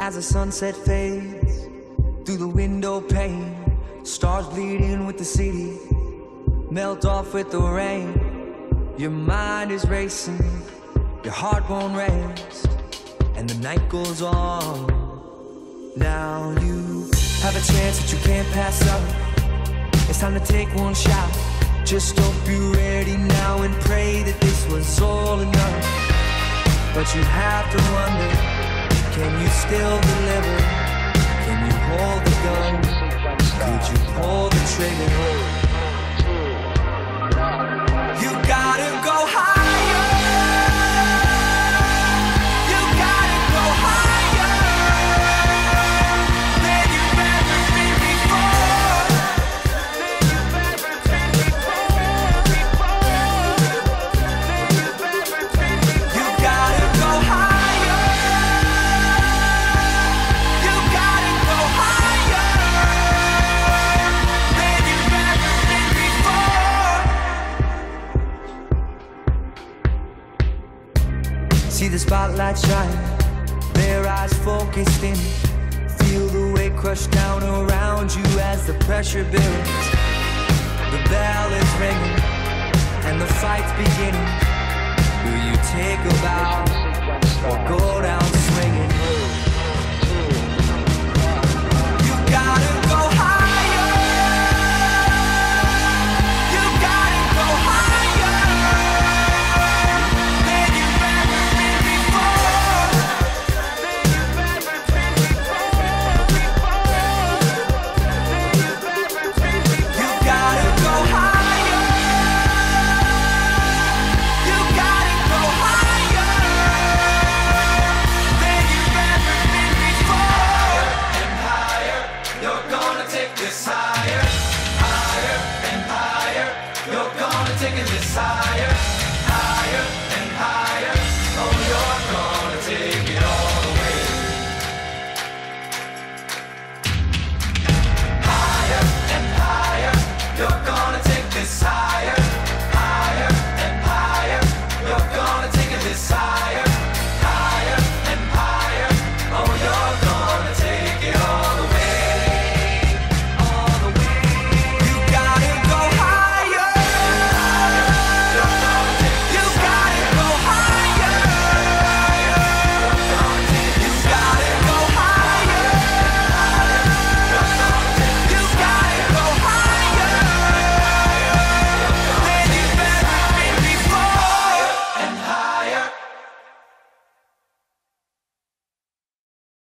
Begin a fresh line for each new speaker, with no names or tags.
As the sunset fades through the window pane, stars bleeding with the city melt off with the rain. Your mind is racing, your heart won't rest, and the night goes on. Now you have a chance that you can't pass up. It's time to take one shot. Just hope you're ready now and pray that this was all enough. But you have to wonder, can you still deliver? Can you hold the gun? Could you pull the trigger? You gotta go higher. You gotta go higher than you've ever been before. You gotta go higher. You gotta go higher than you've ever been before. See the spotlight shine, their eyes focused in. Feel the weight crush down around you as the pressure builds. The bell is ringing and the fight's beginning. Will you take a bow?